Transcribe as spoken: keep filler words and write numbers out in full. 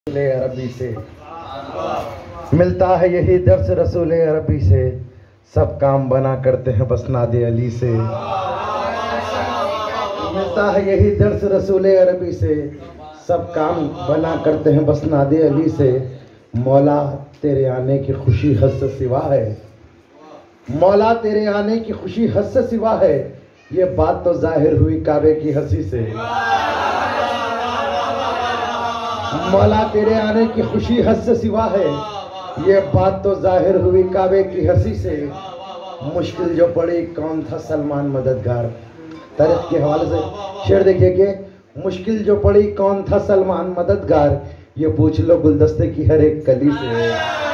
अरबी से मिलता है यही दर्स रसूल अरबी से, सब काम बना करते हैं बस नादे अली से। मिलता है यही दर्स रसूल अरबी से, सब काम बना करते हैं बस नादे अली से। मौला तेरे आने की खुशी हद से सिवा है, मौला तेरे आने की खुशी हद से सिवा है, ये बात तो जाहिर हुई काबे की हंसी से। मौला तेरे आने की खुशी हद से सिवा है, ये बात तो जाहिर हुई काबे की हंसी से। मुश्किल जो पड़ी कौन था सलमान मददगार, तारीख के हवाले से शेर देखिए कि मुश्किल जो पड़ी कौन था सलमान मददगार, ये पूछ लो गुलदस्ते की हर एक कली से।